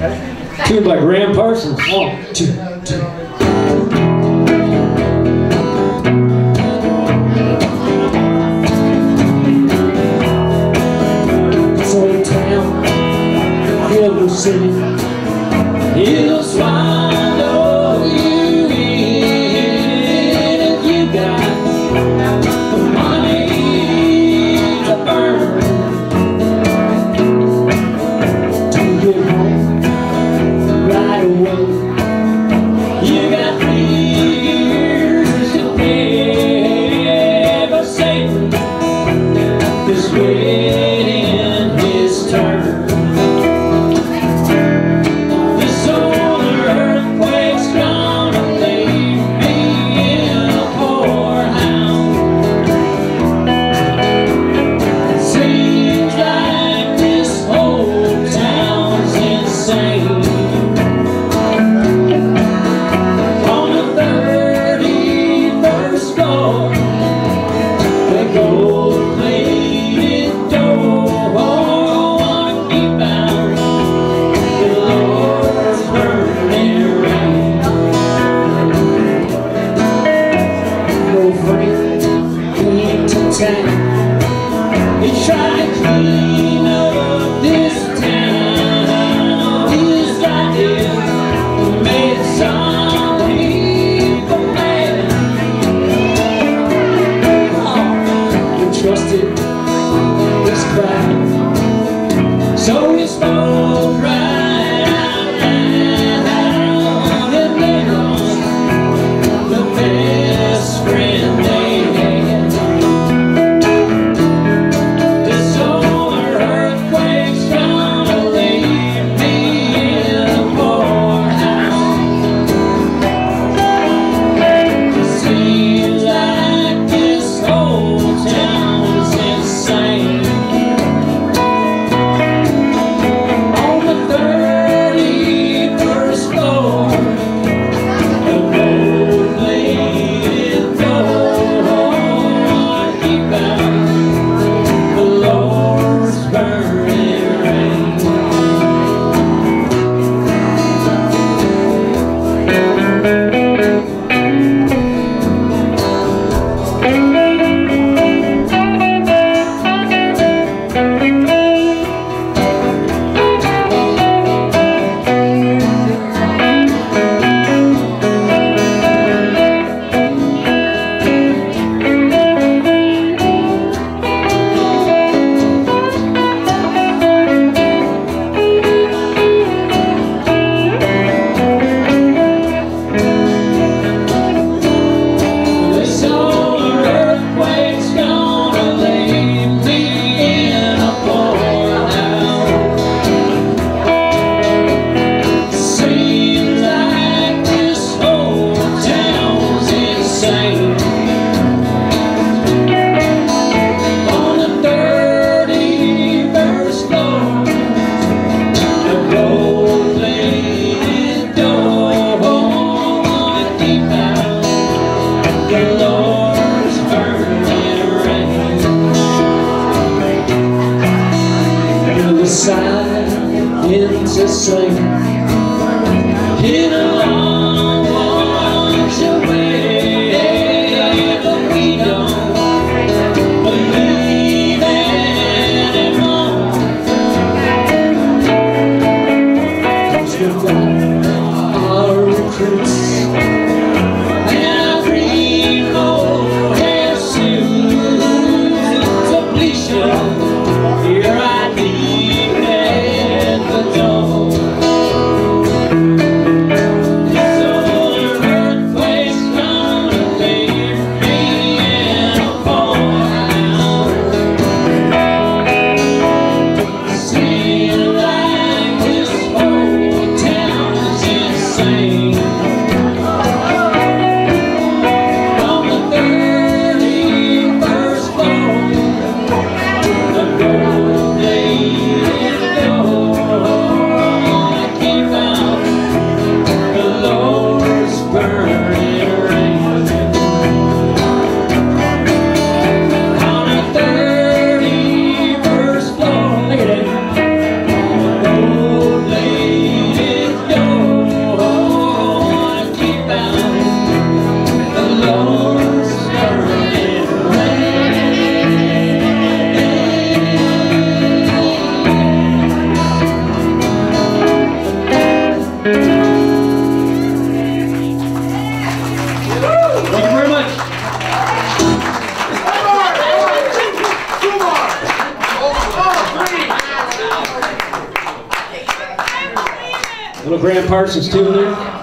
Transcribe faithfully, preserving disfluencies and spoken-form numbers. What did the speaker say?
Tuned by Graham Parsons. One, two, two. City, he'll swallow you in if you got the money to burn. To get home right away, you got three years to pay for Satan is waiting his turn. He tried to clean up this town. His idea made some people mad. Oh, he trusted this crowd, so he spoke right out and they lost the best friend they had. Into swing, hit a long wash away, but we don't believe anymore. Let's go back our recruits and our green mohair suits, so please show your I D. Town Little Grand Parsons tune there.